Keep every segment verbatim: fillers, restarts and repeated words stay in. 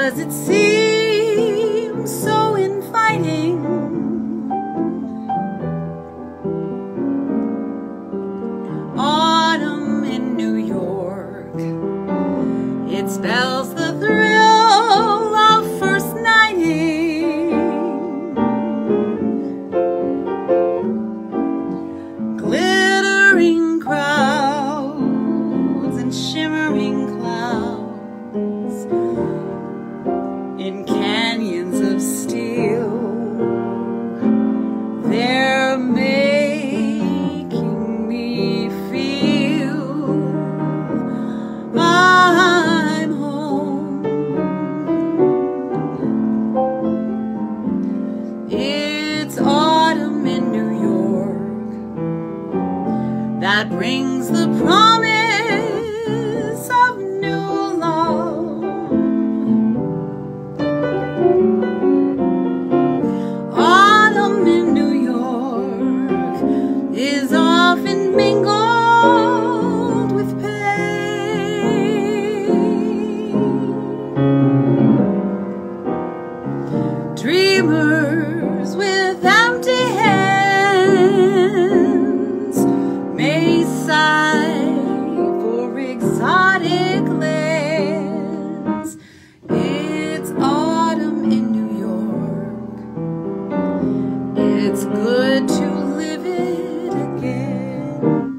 'cause it seems so inviting. Autumn in New York, it spells the thrill of first nighting. Glittering crowds and shimmering clouds in canyons of steel, they're making me feel I'm home. It's autumn in New York that brings the promise of new love. Autumn in New York is often mingled with pain. Dreamers with empty hands may sigh for exotic lands. It's autumn in New York. It's good to live it again.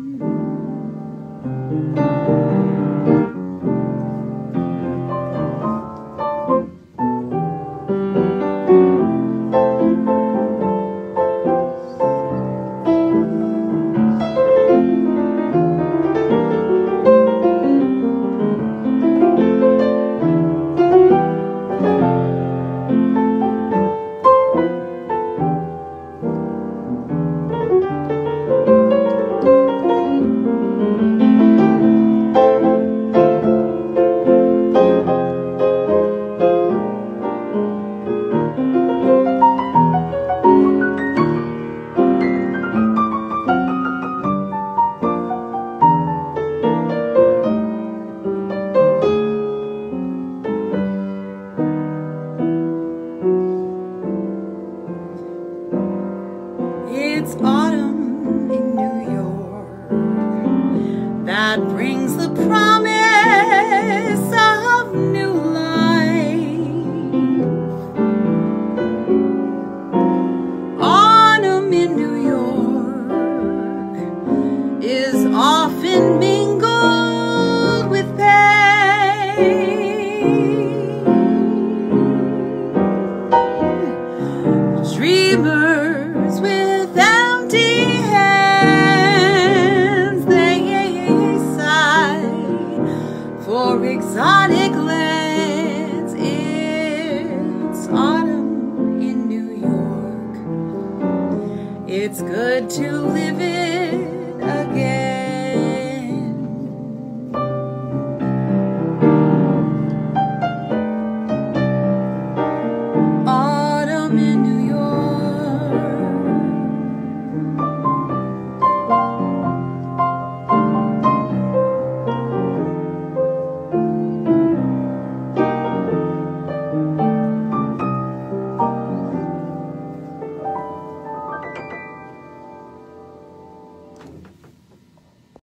It's autumn in New York that brings the promise of new life. Autumn in New York is often mingled